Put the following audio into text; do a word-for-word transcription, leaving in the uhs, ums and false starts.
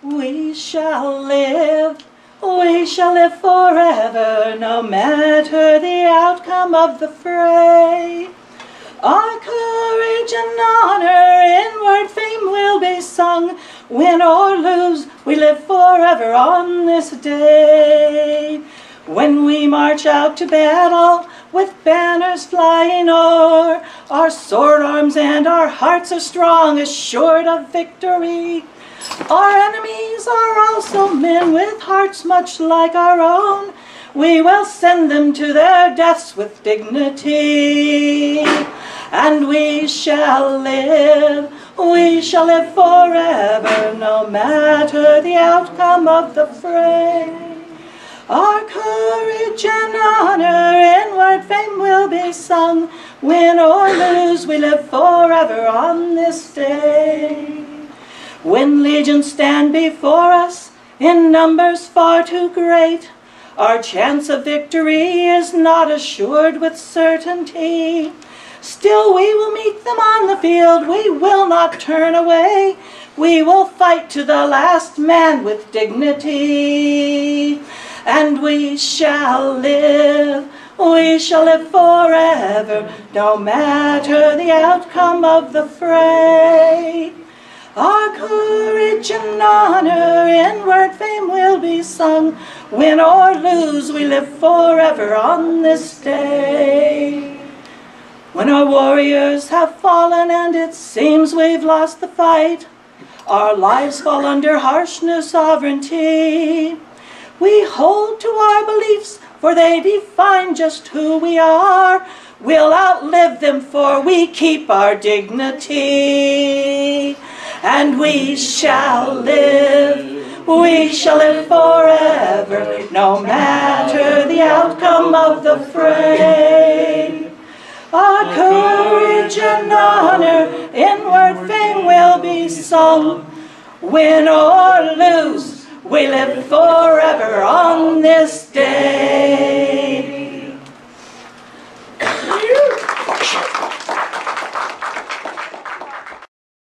We shall live, we shall live forever, no matter the outcome of the fray. Our courage and honor, inward fame will be sung. Win or lose, we live forever on this day. When we march out to battle, with banners flying o'er, our sword arms and our hearts are strong, assured of victory. Our enemies are also men with hearts much like our own. We will send them to their deaths with dignity. And we shall live, we shall live forever, no matter the outcome of the fray. Our courage and honor, inward fame will be sung. Win or lose, we live forever on this day. When legions stand before us, in numbers far too great, our chance of victory is not assured with certainty. Still we will meet them on the field, we will not turn away. We will fight to the last man with dignity. And we shall live, we shall live forever, no matter the outcome of the fray. Our courage and honor, inward fame will be sung. Win or lose, we live forever on this day. When our warriors have fallen and it seems we've lost the fight, our lives fall under harshness, sovereignty. We hold to our beliefs, for they define just who we are. We'll outlive them, for we keep our dignity. And we shall live, we shall live forever, no matter the outcome of the fray. Our courage and honor, inward fame will be sung. Win or lose, we live forever on this day.